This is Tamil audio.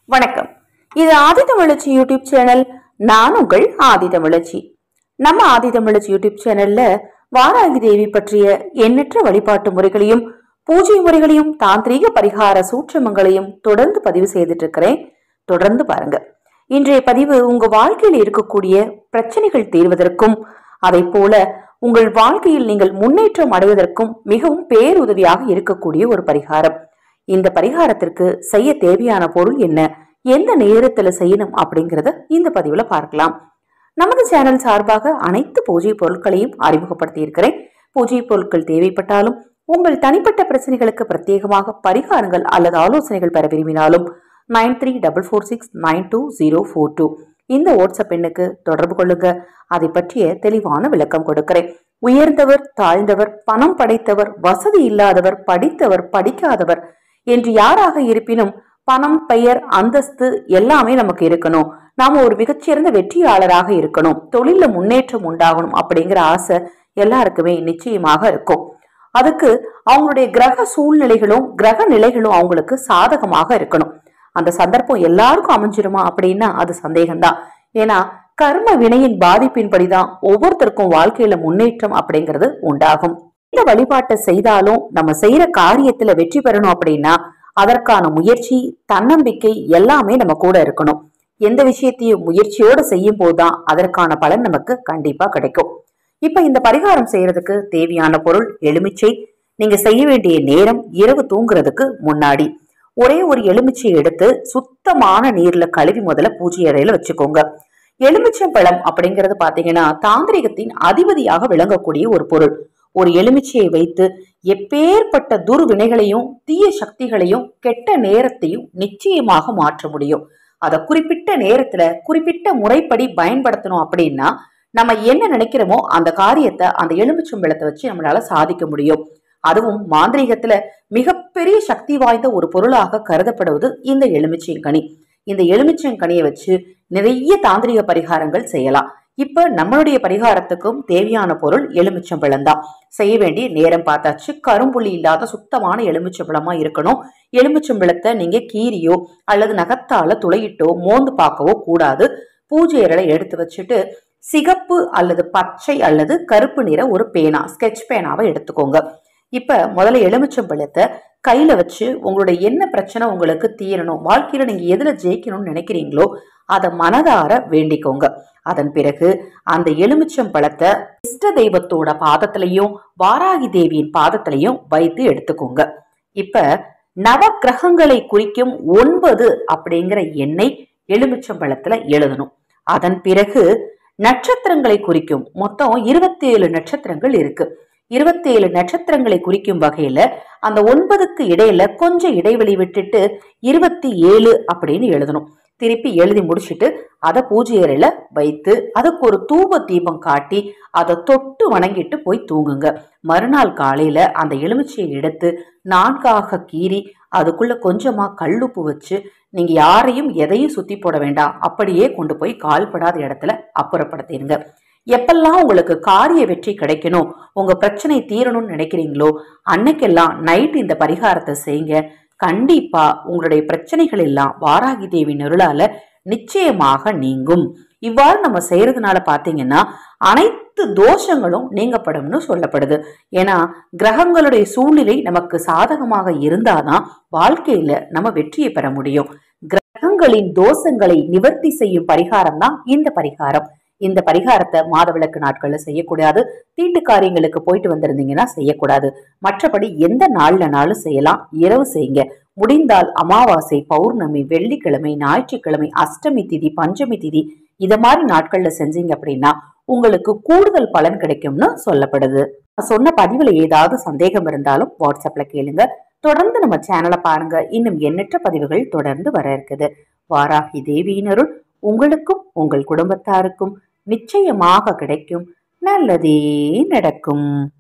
வணக்கம். இது ஆதிதமிழச்சி யூடியூப் சேனல். நான் உங்கள் ஆதிதமிழச்சி. நம்ம ஆதிதமிழச்சி யூடியூப் சேனல்ல வாராகி தேவி பற்றிய எண்ணற்ற வழிபாட்டு முறைகளையும் பூஜை முறைகளையும் தாந்திரீக பரிகார சூட்சமங்களையும் தொடர்ந்து பதிவு செய்துட்டு இருக்கிறேன். தொடர்ந்து பாருங்க. இன்றைய பதிவு உங்க வாழ்க்கையில் இருக்கக்கூடிய பிரச்சனைகள் தீர்வதற்கும் அதை போல உங்கள் வாழ்க்கையில் நீங்கள் முன்னேற்றம் அடைவதற்கும் மிகவும் பேருதவியாக இருக்கக்கூடிய ஒரு பரிகாரம். இந்த பரிகாரத்திற்கு செய்ய தேவையான பொருள் என்ன, எந்த நேரத்துல செய்யணும் அப்படிங்கறத இந்த பதிவுல பார்க்கலாம். நமது சேனல் சார்பாக அனைத்து பூஜை பொருட்களையும் அறிமுகப்படுத்தி இருக்கிறேன். பூஜை பொருட்கள் தேவைப்பட்டாலும் உங்கள் தனிப்பட்ட பிரச்சனைகளுக்கு பிரத்யேகமாக பரிகாரங்கள் அல்லது ஆலோசனைகள் பெற விரும்பினாலும் 9346920042 இந்த வாட்ஸ்அப் எண்ணுக்கு தொடர்பு கொள்ளுங்க. அதை பற்றிய தெளிவான விளக்கம் கொடுக்கிறேன். உயர்ந்தவர், தாழ்ந்தவர், பணம் படைத்தவர், வசதி இல்லாதவர், படித்தவர், படிக்காதவர் என்று யாராக இருப்பினும் பணம், பெயர், அந்தஸ்து எல்லாமே நமக்கு இருக்கணும். நாம ஒரு மிகச்சிறந்த வெற்றியாளராக இருக்கணும், தொழில முன்னேற்றம் உண்டாகணும் அப்படிங்கிற ஆசை எல்லாருக்குமே நிச்சயமாக இருக்கும். அதுக்கு அவங்களுடைய கிரக சூழ்நிலைகளும் கிரக நிலைகளும் அவங்களுக்கு சாதகமாக இருக்கணும். அந்த சந்தர்ப்பம் எல்லாருக்கும் அமைஞ்சிருமா அப்படின்னா அது சந்தேகம்தான். ஏன்னா கர்ம வினையின் பாதிப்பின்படிதான் ஒவ்வொருத்தருக்கும் வாழ்க்கையில முன்னேற்றம் அப்படிங்கிறது உண்டாகும். இந்த வழிபாட்டை செய்தாலும் நம்ம செய்யற காரியத்துல வெற்றி பெறணும் அப்படின்னா அதற்கான முயற்சி, தன்னம்பிக்கை எல்லாமே நம்ம கூட இருக்கணும். எந்த விஷயத்தையும் முயற்சியோடு செய்யும் போதுதான் அதற்கான பலன் நமக்கு கண்டிப்பா கிடைக்கும். இப்ப இந்த பரிகாரம் செய்யறதுக்கு தேவையான பொருள் எலுமிச்சை. நீங்க செய்ய வேண்டிய நேரம் இரவு தூங்குறதுக்கு முன்னாடி. ஒரே ஒரு எலுமிச்சை எடுத்து சுத்தமான நீர்ல கழுவி முதல்ல பூஜை அறையில வச்சுக்கோங்க. எலுமிச்சம்பழம் அப்படிங்கிறது பாத்தீங்கன்னா தாந்திரிகத்தின் அதிபதியாக விளங்கக்கூடிய ஒரு பொருள். ஒரு எலுமிச்சையை வைத்து எப்பேற்பட்ட துர்வினைகளையும் தீய சக்திகளையும் கெட்ட நேரத்தையும் நிச்சயமாக மாற்ற முடியும். அதை குறிப்பிட்ட நேரத்துல குறிப்பிட்ட முறைப்படி பயன்படுத்தணும் அப்படின்னா நம்ம என்ன நினைக்கிறோமோ அந்த காரியத்தை அந்த எலுமிச்சம்பழத்தை வச்சு நம்மளால சாதிக்க முடியும். அதுவும் மாந்திரீகத்துல மிகப்பெரிய சக்தி வாய்ந்த ஒரு பொருளாக கருதப்படுவது இந்த எலுமிச்சங்கனி. இந்த எலுமிச்சங்கனியை வச்சு நிறைய தாந்திரிக பரிகாரங்கள் செய்யலாம். இப்ப நம்மளுடைய பரிகாரத்துக்கும் தேவையான பொருள் எலுமிச்சம்பழம் தான். செய்ய வேண்டிய நேரம் பார்த்தாச்சு. கரும்புள்ளி இல்லாத சுத்தமான எலுமிச்சம்பழமா இருக்கணும். எலுமிச்சம்பழத்தை நீங்க கீரியோ அல்லது நகத்தால துளையிட்டோ மோந்து பார்க்கவோ கூடாது. பூஜை அறையில எடுத்து வச்சுட்டு சிகப்பு அல்லது பச்சை அல்லது கருப்பு நிற ஒரு பேனா, ஸ்கெட்ச் பேனாவை எடுத்துக்கோங்க. இப்ப முதல்ல எலுமிச்சம்பழத்தை கையில வச்சு உங்களுடைய என்ன பிரச்சனை உங்களுக்கு தீரணும், வாழ்க்கையில நீங்க எதுல ஜெயிக்கணும்னு நினைக்கிறீங்களோ அதை மனதார வேண்டிக்கோங்க. அதன் பிறகு அந்த எலுமிச்சம்பழத்தை இஷ்ட தெய்வத்தோட பாதத்திலையும் வாராகி தேவியின் பாதத்திலையும் வைத்து எடுத்துக்கோங்க. இப்ப நவ கிரகங்களை குறிக்கும் 9 அப்படிங்கிற எண்ணை எலுமிச்சம்பழத்துல எழுதணும். அதன் பிறகு நட்சத்திரங்களை குறிக்கும் மொத்தம் 27 நட்சத்திரங்கள் இருக்கு. 27 நட்சத்திரங்களை குறிக்கும் வகையில அந்த 9க்கு இடையில கொஞ்சம் இடைவெளி விட்டுட்டு 27 அப்படின்னு எழுதணும். திருப்பி எழுதி முடிச்சுட்டு அதை பூஜை அறையில வைத்து அதுக்கு ஒரு தூப தீபம் காட்டி அதை தொட்டு வணங்கிட்டு போய் தூங்குங்க. மறுநாள் காலையில அந்த எலுமிச்சையை எடுத்து 4ஆக கீறி அதுக்குள்ள கொஞ்சமா கல்லுப்பு வச்சு நீங்க யாரையும் எதையும் சுத்தி போட வேண்டாம், அப்படியே கொண்டு போய் கால்படாத இடத்துல அப்புறப்படுத்திடுங்க. எப்பெல்லாம் உங்களுக்கு காரிய வெற்றி கிடைக்கணும், உங்க பிரச்சனை தீரணும்னு நினைக்கிறீங்களோ அன்னைக்கெல்லாம் நைட் இந்த பரிகாரத்தை செய்யுங்க. கண்டிப்பா உங்களுடைய பிரச்சனைகள் எல்லாம் வாராகி தேவி அருளால நிச்சயமாக நீங்கும். இவ்வாறு நம்ம செய்யறதுனால பாத்தீங்கன்னா அனைத்து தோஷங்களும் நீங்கப்படும்னு சொல்லப்படுது. ஏன்னா கிரகங்களுடைய சூழ்நிலை நமக்கு சாதகமாக இருந்தாதான் வாழ்க்கையில நம்ம வெற்றியை பெற முடியும். கிரகங்களின் தோஷங்களை நிவர்த்தி செய்யும் பரிகாரம் தான் இந்த பரிகாரம். இந்த பரிகாரத்தை மாதவிளக்கு நாட்கள்ல செய்யக்கூடாது. தீட்டு காரியங்களுக்கு போயிட்டு வந்திருந்தீங்கன்னா செய்யக்கூடாது. மற்றபடி எந்த நாள்லனாலும் செய்யலாம். இரவு செய்யுங்க. முடிந்தால் அமாவாசை, பௌர்ணமி, வெள்ளிக்கிழமை, ஞாயிற்றுக்கிழமை, அஷ்டமி திதி, பஞ்சமி திதி இத மாதிரி நாட்கள்ல செஞ்சீங்க அப்படின்னா உங்களுக்கு கூடுதல் பலன் கிடைக்கும்னு சொல்லப்படுது. சொன்ன பதிவுல ஏதாவது சந்தேகம் இருந்தாலும் வாட்ஸ்அப்ல கேளுங்க. தொடர்ந்து நம்ம சேனலை பாருங்க. இன்னும் எண்ணற்ற பதிவுகள் தொடர்ந்து வர இருக்குது. வாராகி தேவியின் அருள் உங்களுக்கும் உங்கள் குடும்பத்தாருக்கும் நிச்சயமாக கிடைக்கும். நல்லதே நடக்கும்.